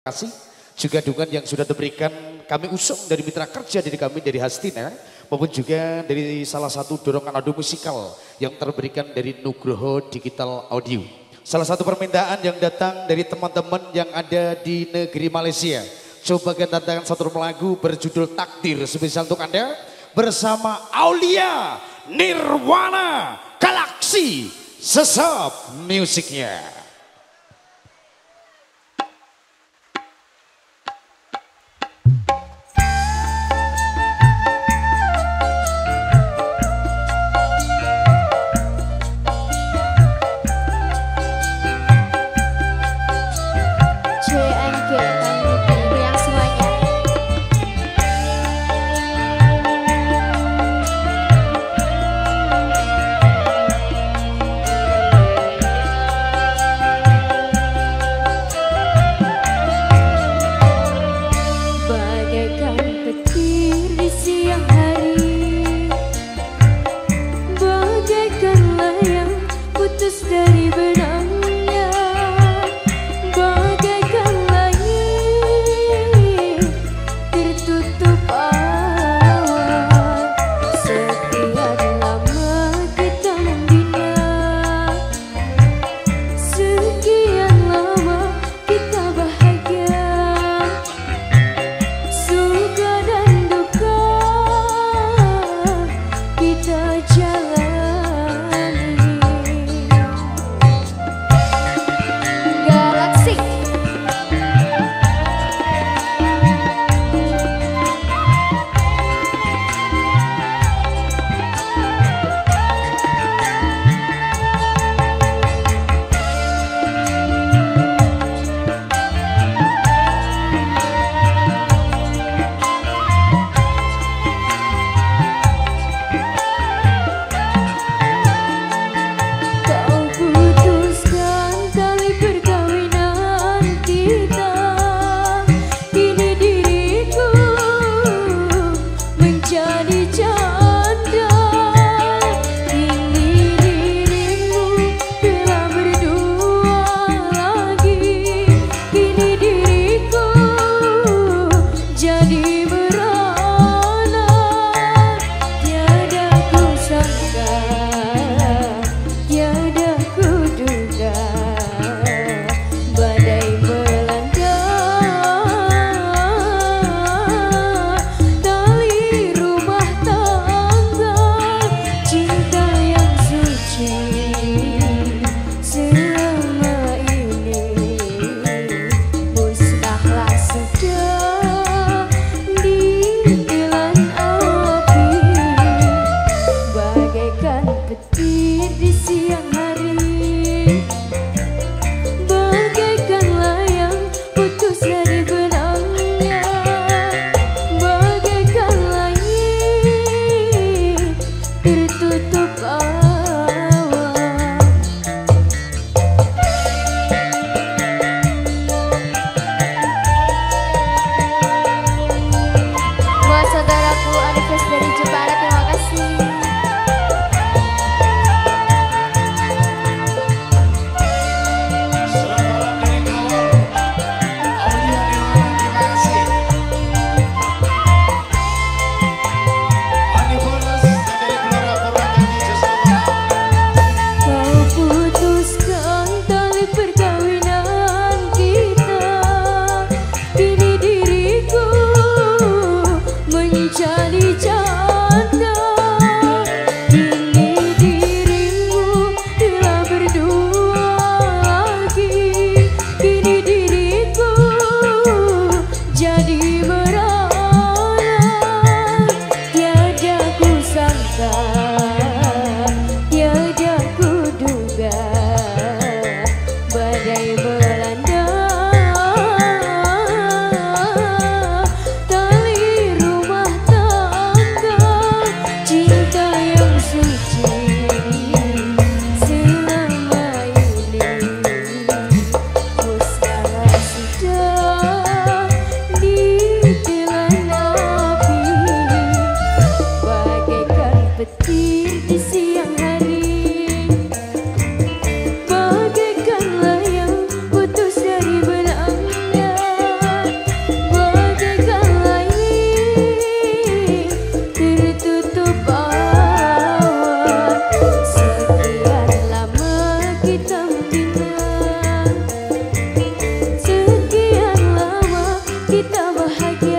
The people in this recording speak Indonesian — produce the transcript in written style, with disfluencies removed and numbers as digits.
kasih juga dukungan yang sudah diberikan kami usung dari mitra kerja dari kami dari Hastina maupun juga dari salah satu dorongan audio musikal yang terberikan dari Nugroho Digital Audio. Salah satu permintaan yang datang dari teman-teman yang ada di negeri Malaysia. Coba kita tantangan satu lagu berjudul Takdir spesial untuk Anda bersama Aulia Nirwana Galaksi Sesep musiknya. bahagia